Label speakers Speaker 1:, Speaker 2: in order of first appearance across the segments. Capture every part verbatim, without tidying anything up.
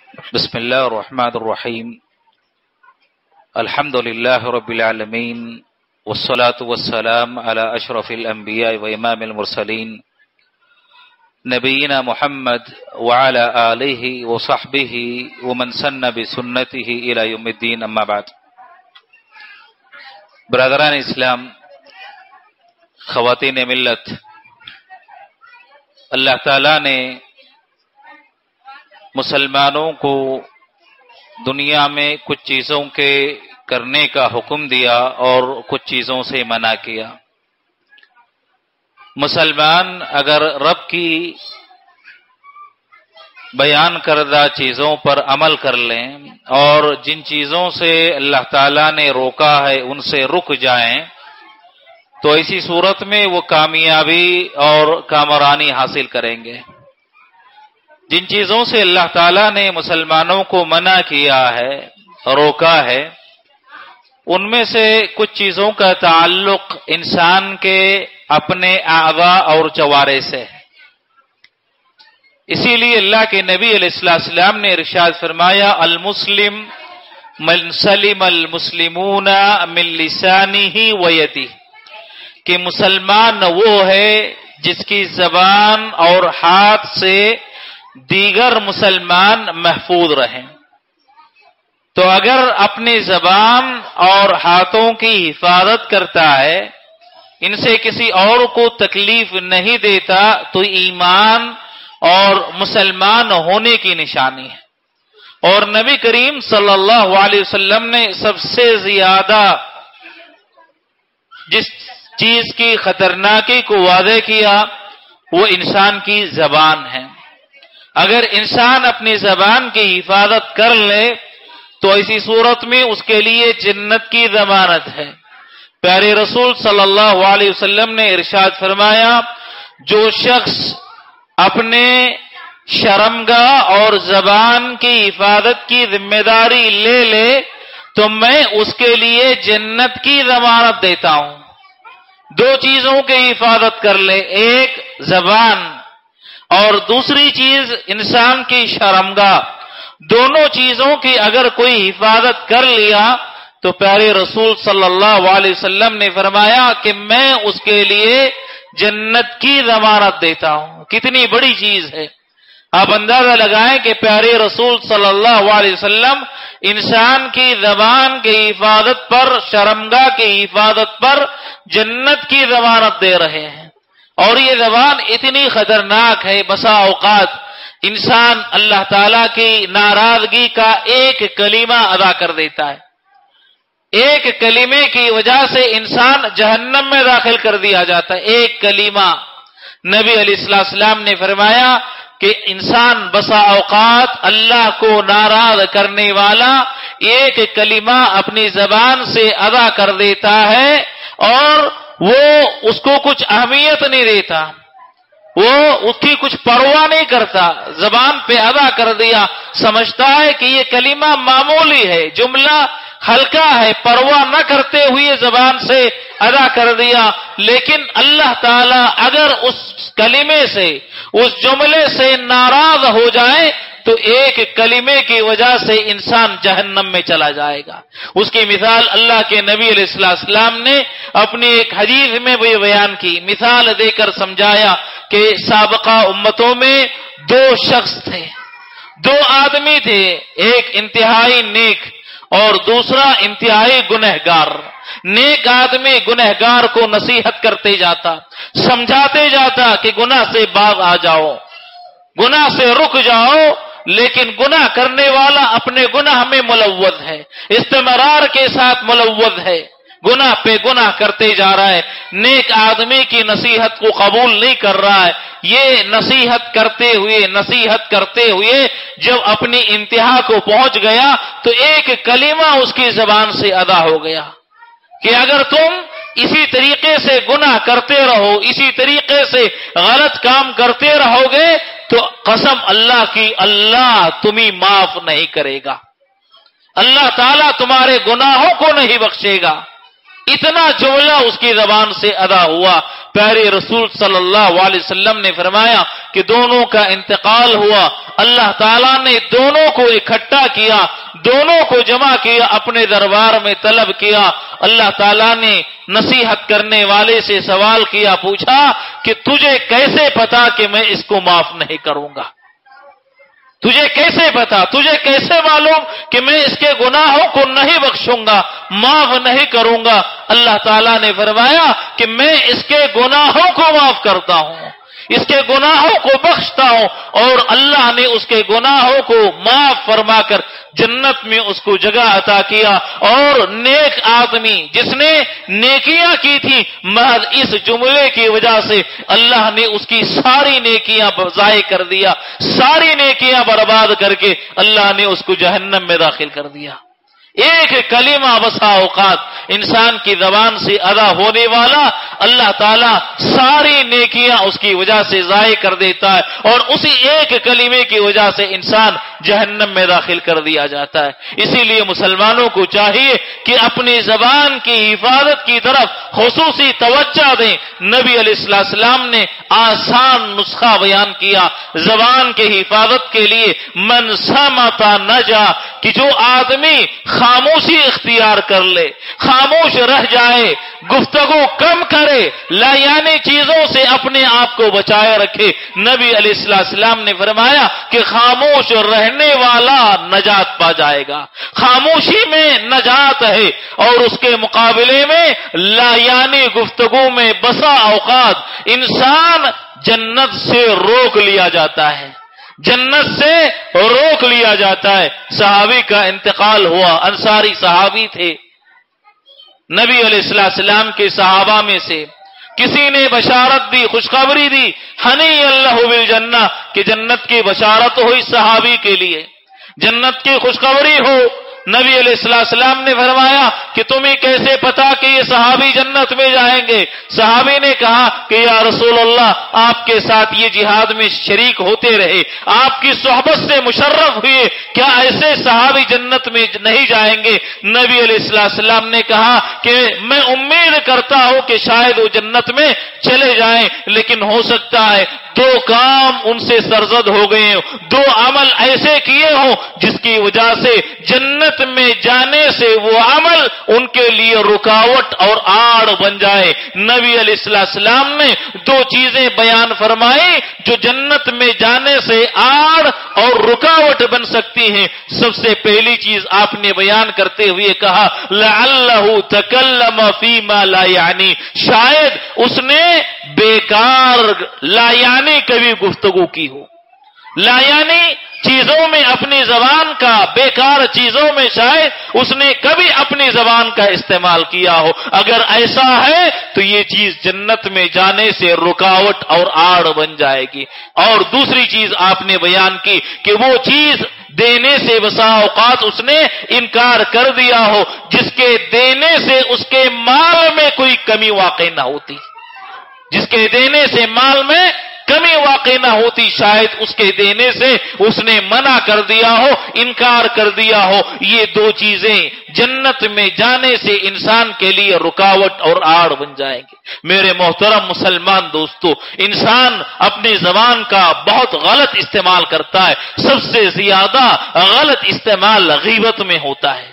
Speaker 1: بسم الله الرحمن الرحيم. الحمد لله رب العالمين، والصلاة والسلام على أشرف الأنبياء وإمام المرسلين نبينا محمد وعلى آله وصحبه ومن سن بسنته إلى يوم الدين. أما بعد. برادران اسلام، خواتین ملت، اللہ تعالیٰ نے مسلمانوں کو دنیا میں کچھ چیزوں کے کرنے کا حکم دیا اور کچھ چیزوں سے منع کیا. مسلمان اگر رب کی بیان کردہ چیزوں پر عمل کر لیں اور جن چیزوں سے اللہ تعالیٰ نے روکا ہے ان سے رک جائیں تو ایسی صورت میں وہ کامیابی اور کامرانی حاصل کریں گے. جن چیزوں سے اللہ تعالیٰ نے مسلمانوں کو منع کیا ہے، روکا ہے، ان میں سے کچھ چیزوں کا تعلق انسان کے اپنے اعضاء اور جوارح سے ہے. اسی لیے اللہ کے نبی علیہ السلام نے ارشاد فرمایا، المسلم من سلم المسلمون من لسانہ و یدہ، کہ مسلمان وہ ہے جس کی زبان اور ہاتھ سے دیگر مسلمان محفوظ رہیں. تو اگر اپنی زبان اور ہاتھوں کی حفاظت کرتا ہے، ان سے کسی اور کو تکلیف نہیں دیتا، تو ایمان اور مسلمان ہونے کی نشانی ہے. اور نبی کریم صلی اللہ علیہ وسلم نے سب سے زیادہ جس چیز کی خطرناکی کو واضح کیا وہ انسان کی زبان ہے. اگر انسان اپنی زبان کی حفاظت کر لے تو ایسی صورت میں اس کے لیے جنت کی ضمانت ہے. پیارے رسول صلی اللہ علیہ وسلم نے ارشاد فرمایا، جو شخص اپنے شرمگاہ اور زبان کی حفاظت کی ذمہ داری لے لے تو میں اس کے لیے جنت کی ضمانت دیتا ہوں. دو چیزوں کی حفاظت کر لے، ایک زبان اور دوسری چیز انسان کی شرمگاہ. دونوں چیزوں کی اگر کوئی حفاظت کر لیا تو پیارے رسول صلی اللہ علیہ وسلم نے فرمایا کہ میں اس کے لیے جنت کی ضمانت دیتا ہوں. کتنی بڑی چیز ہے. آپ اندازہ لگائیں کہ پیارے رسول صلی اللہ علیہ وسلم انسان کی زبان کی حفاظت پر، شرمگاہ کی حفاظت پر جنت کی ضمانت دے رہے ہیں. اور یہ زبان اتنی خطرناک ہے، بسا اوقات انسان اللہ تعالیٰ کی ناراضگی کا ایک کلمہ ادا کر دیتا ہے، ایک کلمے کی وجہ سے انسان جہنم میں داخل کر دیا جاتا ہے. ایک کلمہ. نبی علیہ السلام نے فرمایا کہ انسان بسا اوقات اللہ کو ناراض کرنے والا ایک کلمہ اپنی زبان سے ادا کر دیتا ہے اور وہ اس کو کچھ اہمیت نہیں دیتا، وہ اس کی کچھ پرواہ نہیں کرتا. زبان پہ ادا کر دیا، سمجھتا ہے کہ یہ کلمہ معمولی ہے، جملہ ہلکا ہے، پرواہ نہ کرتے ہوئے زبان سے ادا کر دیا. لیکن اللہ تعالی اگر اس کلمے سے، اس جملے سے ناراض ہو جائے تو ایک کلمے کی وجہ سے انسان جہنم میں چلا جائے گا. اس کی مثال اللہ کے نبی علیہ السلام نے اپنی ایک حدیث میں بھی بیان کی، مثال دے کر سمجھایا کہ سابقہ امتوں میں دو شخص تھے، دو آدمی تھے، ایک انتہائی نیک اور دوسرا انتہائی گنہگار. نیک آدمی گنہگار کو نصیحت کرتے جاتا، سمجھاتے جاتا کہ گناہ سے باز آ جاؤ، گناہ سے رک جاؤ. لیکن گناہ کرنے والا اپنے گناہ میں ملوث ہے، استمرار کے ساتھ ملوث ہے، گناہ پہ گناہ کرتے جا رہا ہے. نیک آدمی کی نصیحت کو قبول نہیں کر رہا ہے. یہ نصیحت کرتے ہوئے نصیحت کرتے ہوئے جب اپنی انتہا کو پہنچ گیا تو ایک کلمہ اس کی زبان سے ادا ہو گیا کہ اگر تم اسی طریقے سے گناہ کرتے رہو، اسی طریقے سے غلط کام کرتے رہو گے تو قسم اللہ کی، اللہ تمہیں معاف نہیں کرے گا، اللہ تعالیٰ تمہارے گناہوں کو نہیں بخشے گا. اتنا جملہ اس کی زبان سے ادا ہوا. پیارے رسول صلی اللہ علیہ وسلم نے فرمایا کہ دونوں کا انتقال ہوا. اللہ تعالیٰ نے دونوں کو اکٹھا کیا, دونوں کو جمع کیا, اپنے دربار میں طلب کیا. اللہ تعالیٰ نے نصیحت کرنے والے سے سوال کیا, پوچھا کہ تجھے کیسے پتا کہ میں اس کو معاف نہیں کروں گا؟ تجھے کیسے پتا, تجھے کیسے معلوم کہ میں اس کے گناہوں کو نہیں بخشوں گا, معاف نہیں کروں گا؟ اللہ تعالیٰ نے فرمایا کہ میں اس کے گناہوں کو معاف کرتا ہوں, اس کے گناہوں کو بخشتا ہوں. اور اللہ نے اس کے گناہوں کو معاف فرما کر جنت میں اس کو جگہ عطا کیا. اور نیک آدمی جس نے نیکیاں کی تھی, محض اس جملے کی وجہ سے اللہ نے اس کی ساری نیکیاں ضائع کر دیا, ساری نیکیاں برباد کر کے اللہ نے اس کو جہنم میں داخل کر دیا. ایک کلمہ بسا اوقات انسان کی زبان سے ادا ہونے والا اللہ تعالیٰ ساری نیکیاں اس کی وجہ سے ضائع کر دیتا ہے, اور اسی ایک کلمے کی وجہ سے انسان جہنم میں داخل کر دیا جاتا ہے. اسی لیے مسلمانوں کو چاہیے کہ اپنی زبان کی حفاظت کی طرف خصوصی توجہ دیں. نبی علیہ السلام نے آسان نسخہ بیان کیا زبان کی حفاظت کے لیے. من صمت نجا, کہ جو آدمی خاموشی اختیار کر لے, خاموش رہ جائے, گفتگو کم کرے, لا یعنی چیزوں سے اپنے آپ کو بچائے رکھے. نبی علیہ السلام نے فرمایا کہ خاموش رہنے والا نجات پا جائے گا. خاموشی میں نجات ہے, اور اس کے مقابلے میں لا یعنی گفتگو میں بسا اوقات انسان جنت سے روک لیا جاتا ہے, جنت سے روک لیا جاتا ہے. صحابی کا انتقال ہوا, انصاری صحابی تھے, نبی علیہ السلام کے صحابہ میں سے کسی نے بشارت دی, خوشخبری دی, ہنی اللہ بالجنہ, کہ جنت کی بشارت ہوئی صحابی کے لیے, جنت کی خوشخبری ہو. نبی علیہ السلام نے فرمایا کہ تمہیں کیسے پتا کہ یہ صحابی جنت میں جائیں گے؟ صحابی نے کہا کہ یا رسول اللہ, آپ کے ساتھ یہ جہاد میں شریک ہوتے رہے, آپ کی صحبت سے مشرف ہوئے, کیا ایسے صحابی جنت میں نہیں جائیں گے؟ نبی علیہ السلام نے کہا کہ میں امید کرتا ہوں کہ شاید وہ جنت میں چلے جائیں, لیکن ہو سکتا ہے دو کام ان سے سرزد ہو گئے ہوں, دو عمل ایسے کیے ہوں جس کی وجہ سے جنت میں جانے سے وہ عمل ان کے لیے رکاوٹ اور آڑ بن جائے. نبی علیہ السلام نے دو چیزیں بیان فرمائی جو جنت میں جانے سے آڑ اور رکاوٹ بن سکتی ہیں. سب سے پہلی چیز آپ نے بیان کرتے ہوئے کہا لعلہ تکلم فیما لا یعنی, شاید اس نے بیکار لا یعنی کبھی گفتگو کی ہو, لا یعنی چیزوں میں اپنی زبان کا, بیکار چیزوں میں شاید اس نے کبھی اپنی زبان کا استعمال کیا ہو. اگر ایسا ہے تو یہ چیز جنت میں جانے سے رکاوٹ اور آڑ بن جائے گی. اور دوسری چیز آپ نے بیان کی کہ وہ چیز دینے سے بسا اوقات اس نے انکار کر دیا ہو جس کے دینے سے اس کے مال میں کوئی کمی واقع نہ ہوتی, جس کے دینے سے مال میں کمی واقع نہ ہوتی, شاید اس کے دینے سے اس نے منع کر دیا ہو, انکار کر دیا ہو. یہ دو چیزیں جنت میں جانے سے انسان کے لیے رکاوٹ اور آڑ بن جائیں گے. میرے محترم مسلمان دوستو, انسان اپنی زبان کا بہت غلط استعمال کرتا ہے. سب سے زیادہ غلط استعمال غیبت میں ہوتا ہے.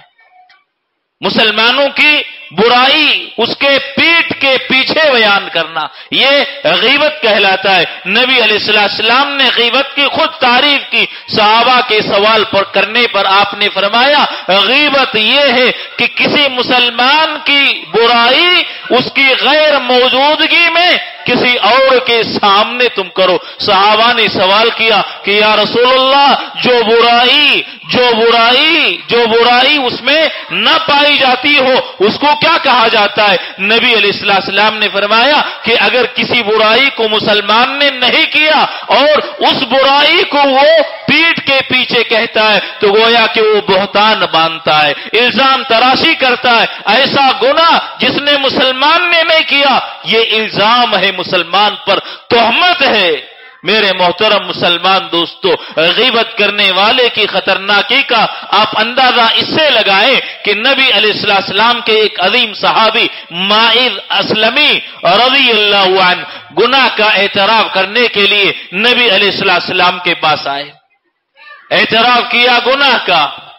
Speaker 1: مسلمانوں کی برائی اس کے پیٹ کے پیچھے بیان کرنا, یہ غیبت کہلاتا ہے. نبی علیہ السلام نے غیبت کی خود تعریف کی. صحابہ کے سوال پر کرنے پر آپ نے فرمایا غیبت یہ ہے کہ کسی مسلمان کی برائی اس کی غیر موجودگی میں کسی اور کے سامنے تم کرو. صحابہ نے سوال کیا کہ یا رسول اللہ, جو برائی جو برائی جو برائی اس میں نہ پائی جاتی ہو اس کو کیا کہا جاتا ہے؟ نبی علیہ السلام نے فرمایا کہ اگر کسی برائی کو مسلمان نے نہیں کیا اور اس برائی کو وہ پیٹ کے پیچھے کہتا ہے تو گویا کہ وہ بہتان باندھتا ہے, الزام تراشی کرتا ہے. ایسا گناہ جس نے مسلمان نے نہیں کیا, یہ الزام ہے مسلمان پر, تہمت ہے. میرے محترم مسلمان دوستو، غیبت کرنے والے کی خطرناکی کا آپ اندازہ اس سے لگائیں کہ نبی علیہ السلام کے ایک عظیم صحابی ماعز اسلمی رضی اللہ عنہ گناہ کا اعتراف کرنے کے لیے نبی علیہ السلام کے پاس آئے، اعتراف کیا گناہ کا۔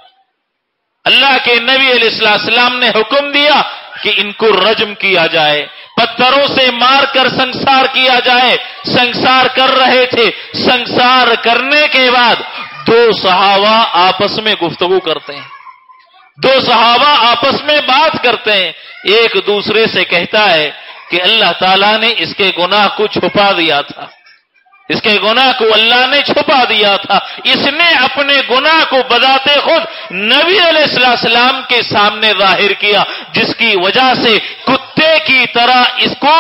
Speaker 1: اللہ کے نبی علیہ السلام نے حکم دیا کہ ان کو رجم کیا جائے، پتھروں سے مار کر سنسار کیا جائے۔ سنسار کر رہے تھے، سنسار کرنے کے بعد دو صحابہ آپس میں گفتگو کرتے ہیں، دو صحابہ آپس میں بات کرتے ہیں، ایک دوسرے سے کہتا ہے کہ اللہ تعالیٰ نے اس کے گناہ کو چھپا دیا تھا، اس کے گناہ کو اللہ نے چھپا دیا تھا، اس نے اپنے گناہ کو بذات خود نبی علیہ السلام کے سامنے ظاہر کیا، جس کی وجہ سے کتے کی طرح اس کو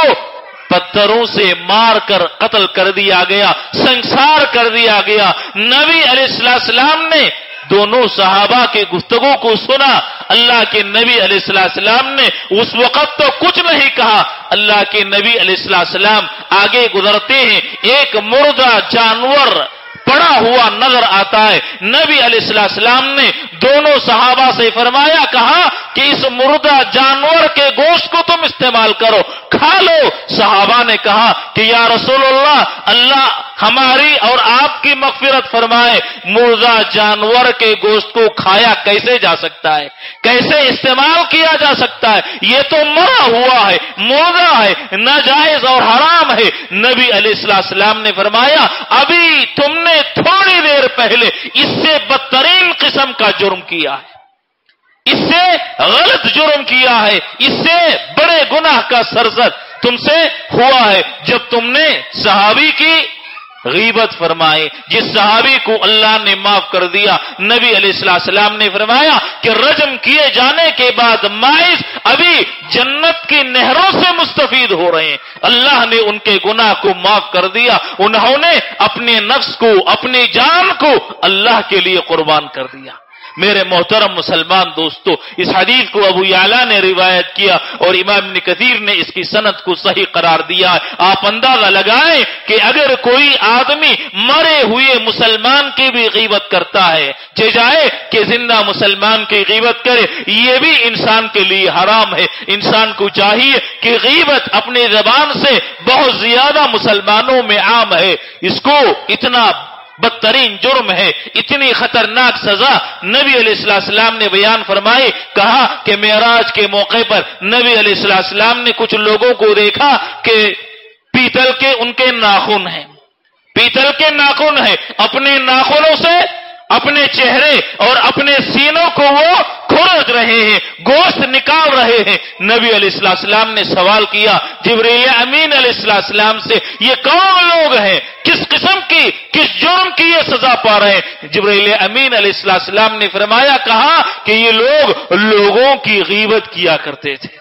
Speaker 1: پتھروں سے مار کر قتل کر دیا گیا، سنسار کر دیا گیا۔ نبی علیہ السلام نے دونوں صحابہ کے گفتگو کو سنا۔ اللہ کے نبی علیہ السلام نے اس وقت تو کچھ نہیں کہا۔ اللہ کے نبی علیہ السلام آگے گزرتے ہیں، ایک مردہ جانور پڑا ہوا نظر آتا ہے۔ نبی علیہ السلام نے دونوں صحابہ سے فرمایا، کہا کہ اس مردہ جانور کے گوشت کو تم استعمال کرو، کھا لو۔ صحابہ نے کہا کہ یا رسول اللہ، اللہ ہماری اور آپ کی مغفرت فرمائے، مردہ جانور کے گوشت کو کھایا کیسے جا سکتا ہے، کیسے استعمال کیا جا سکتا ہے؟ یہ تو مرا ہوا ہے، مردہ ہے، ناجائز اور حرام ہے۔ نبی علیہ السلام نے فرمایا، ابھی تم نے تھوڑی دیر پہلے اس سے بدترین قسم کا جرم کیا ہے، اس سے غلط جرم کیا ہے، اس سے بڑے گناہ کا سرزد تم سے ہوا ہے جب تم نے صحابی کی غیبت فرمائے، جس صحابی کو اللہ نے معاف کر دیا۔ نبی علیہ السلام نے فرمایا کہ رجم کیے جانے کے بعد ماعز ابھی جنت کی نہروں سے مستفید ہو رہے ہیں، اللہ نے ان کے گناہ کو معاف کر دیا، انہوں نے اپنے نفس کو، اپنی جان کو اللہ کے لیے قربان کر دیا۔ میرے محترم مسلمان دوستو، اس حدیث کو ابو یعلا نے روایت کیا اور امام ابن کثیر نے اس کی سند کو صحیح قرار دیا۔ آپ اندازہ لگائیں کہ اگر کوئی آدمی مرے ہوئے مسلمان کی بھی غیبت کرتا ہے، جائے کہ زندہ مسلمان کی غیبت کرے، یہ بھی انسان کے لیے حرام ہے۔ انسان کو چاہیے کہ غیبت اپنی زبان سے بہت زیادہ مسلمانوں میں عام ہے، اس کو اتنا بدترین جرم ہے، اتنی خطرناک سزا نبی علیہ السلام نے بیان فرمائی۔ کہا کہ معراج کے موقع پر نبی علیہ السلام نے کچھ لوگوں کو دیکھا کہ پیتل کے ان کے ناخن ہیں، پیتل کے ناخن ہیں، اپنے ناخنوں سے اپنے چہرے اور اپنے سینوں کو وہ کھرچ رہے ہیں، گوشت نکال رہے ہیں۔ نبی علیہ السلام نے سوال کیا جبرائیل امین علیہ السلام سے، یہ کون لوگ ہیں، کس قسم کی، کس جرم کی یہ سزا پا رہے ہیں؟ جبرائیل امین علیہ السلام نے فرمایا، کہا کہ یہ لوگ لوگوں کی غیبت کیا کرتے تھے،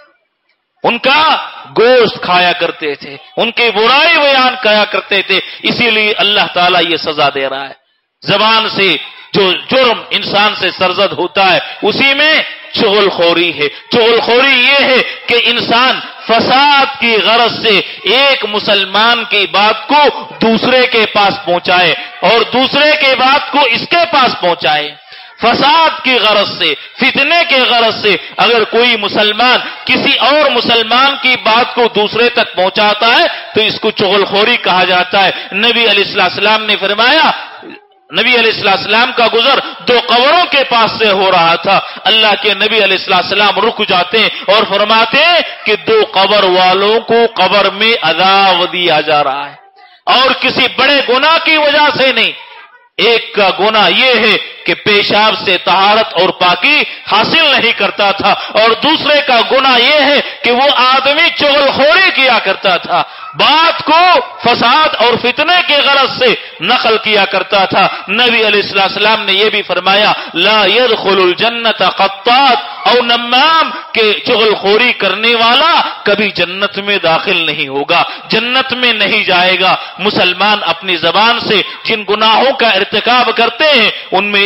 Speaker 1: ان کا گوشت کھایا کرتے تھے، ان کی برائی بیان کیا کرتے تھے، اسی لیے اللہ تعالیٰ یہ سزا دے رہا ہے۔ زبان سے جو جرم انسان سے سرزد ہوتا ہے اسی میں چغل خوری ہے۔ چغل خوری یہ ہے کہ انسان فساد کی غرض سے ایک مسلمان کی بات کو دوسرے کے پاس پہنچائے اور دوسرے کے بات کو اس کے پاس پہنچائے۔ فساد کی غرض سے، فتنے کے غرض سے اگر کوئی مسلمان کسی اور مسلمان کی بات کو دوسرے تک پہنچاتا ہے تو اس کو چغل خوری کہا جاتا ہے۔ نبی علیہ السلام نے فرمایا، نبی علیہ السلام کا گزر دو قبروں کے پاس سے ہو رہا تھا، اللہ کے نبی علیہ السلام رک جاتے ہیں اور فرماتے ہیں کہ دو قبر والوں کو قبر میں عذاب دیا جا رہا ہے، اور کسی بڑے گناہ کی وجہ سے نہیں۔ ایک کا گناہ یہ ہے کہ پیشاب سے طہارت اور پاکی حاصل نہیں کرتا تھا، اور دوسرے کا گناہ یہ ہے کہ وہ آدمی چغل خوری کیا کرتا تھا، بات کو فساد اور فتنے کے غرض سے نقل کیا کرتا تھا۔ نبی علیہ السلام نے یہ بھی فرمایا، لا يدخل الجنت قطات او نمام، کہ چغل خوری کرنے والا کبھی جنت میں داخل نہیں ہوگا، جنت میں نہیں جائے گا۔ مسلمان اپنی زبان سے جن گناہوں کا ارتکاب کرتے ہیں ان میں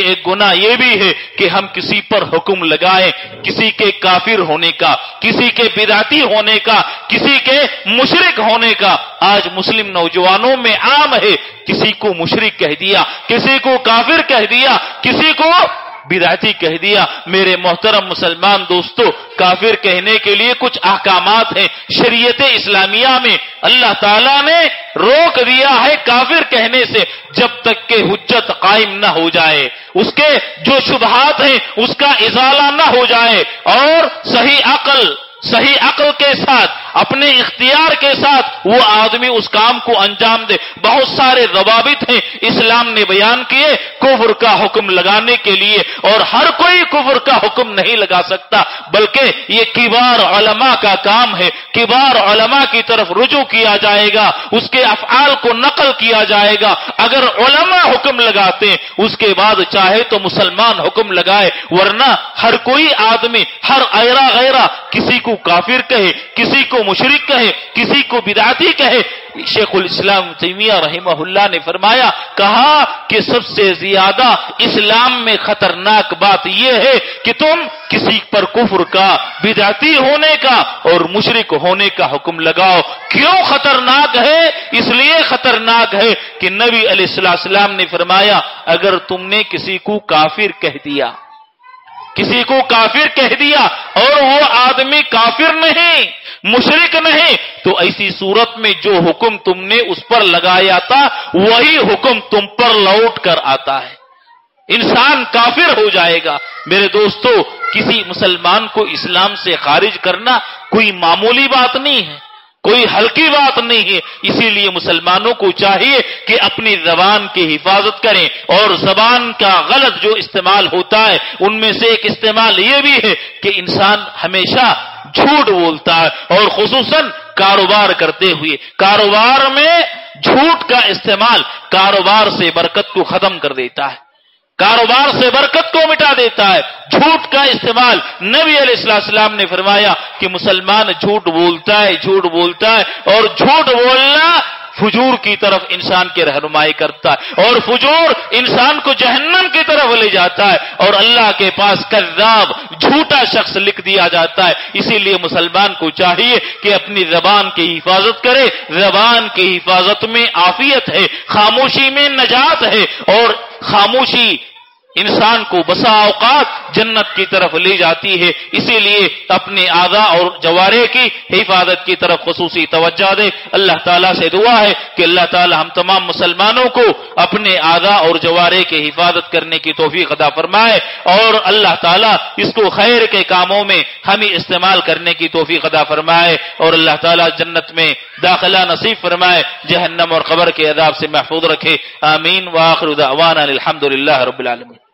Speaker 1: ایک گناہ یہ بھی ہے کہ ہم کسی پر حکم لگائیں کسی کے کافر ہونے کا، کسی کے بدعتی ہونے کا، کسی کے مشرک ہونے کا۔ آج مسلم نوجوانوں میں عام ہے، کسی کو مشرک کہہ دیا، کسی کو کافر کہہ دیا، کسی کو بدعتی کہہ دیا۔ میرے محترم مسلمان دوستو، کافر کہنے کے لیے کچھ احکامات ہیں شریعت اسلامیہ میں۔ اللہ تعالیٰ نے روک دیا ہے کافر کہنے سے جب تک کہ حجت قائم نہ ہو جائے، اس کے جو شبہات ہیں اس کا ازالہ نہ ہو جائے، اور صحیح عقل صحیح عقل کے ساتھ اپنے اختیار کے ساتھ وہ آدمی اس کام کو انجام دے۔ بہت سارے ضوابط ہیں اسلام نے بیان کیے کفر کا حکم لگانے کے لیے، اور ہر کوئی کفر کا حکم نہیں لگا سکتا، بلکہ یہ کبار علماء کا کام ہے۔ کبار علماء کی طرف رجوع کیا جائے گا، اس کے افعال کو نقل کیا جائے گا۔ اگر علماء حکم لگاتے ہیں اس کے بعد چاہے تو مسلمان حکم لگائے، ورنہ ہر کوئی آدمی ہر ایرا غیرہ کسی کو کافر کہے، کسی کو مشرک کہے، کسی کو بدعتی کہے۔ شیخ الاسلام تیمیہ رحمہ اللہ نے فرمایا، کہا کہ سب سے زیادہ اسلام میں خطرناک بات یہ ہے کہ تم کسی پر کفر کا، بدعتی ہونے کا اور مشرک ہونے کا حکم لگاؤ۔ کیوں خطرناک ہے؟ اس لیے خطرناک ہے کہ نبی علیہ السلام نے فرمایا، اگر تم نے کسی کو کافر کہہ دیا کسی کو کافر کہہ دیا اور وہ آدمی کافر نہیں، مشرک نہیں، تو ایسی صورت میں جو حکم تم نے اس پر لگایا تھا وہی حکم تم پر لوٹ کر آتا ہے، انسان کافر ہو جائے گا۔ میرے دوستو، کسی مسلمان کو اسلام سے خارج کرنا کوئی معمولی بات نہیں ہے، کوئی ہلکی بات نہیں ہے۔ اسی لیے مسلمانوں کو چاہیے کہ اپنی زبان کی حفاظت کریں، اور زبان کا غلط جو استعمال ہوتا ہے ان میں سے ایک استعمال یہ بھی ہے کہ انسان ہمیشہ جھوٹ بولتا ہے، اور خصوصاً کاروبار کرتے ہوئے۔ کاروبار میں جھوٹ کا استعمال کاروبار سے برکت کو ختم کر دیتا ہے، کاروبار سے برکت کو مٹا دیتا ہے۔ جھوٹ کا استعمال، نبی علیہ السلام نے فرمایا کہ مسلمان جھوٹ بولتا ہے جھوٹ بولتا ہے اور جھوٹ بولنا فجور کی طرف انسان کی رہنمائی کرتا ہے، اور فجور انسان کو جہنم کی طرف لے جاتا ہے، اور اللہ کے پاس کذاب، جھوٹا شخص لکھ دیا جاتا ہے۔ اسی لیے مسلمان کو چاہیے کہ اپنی زبان کی حفاظت کرے۔ زبان کی حفاظت میں عافیت ہے، خاموشی میں نجات ہے، اور خاموشی انسان کو بسا اوقات جنت کی طرف لے جاتی ہے۔ اسی لیے اپنے اعضاء اور جوارح کی حفاظت کی طرف خصوصی توجہ دے۔ اللہ تعالیٰ سے دعا ہے کہ اللہ تعالیٰ ہم تمام مسلمانوں کو اپنے اعضاء اور جوارح کی حفاظت کرنے کی توفیق عطا فرمائے، اور اللہ تعالیٰ اس کو خیر کے کاموں میں ہمیں استعمال کرنے کی توفیق عطا فرمائے، اور اللہ تعالیٰ جنت میں داخلہ نصیب فرمائے، جہنم اور قبر کے عذاب سے محفوظ رکھے۔ آمین۔ وآخر دعوانا الحمد للہ رب العالمین۔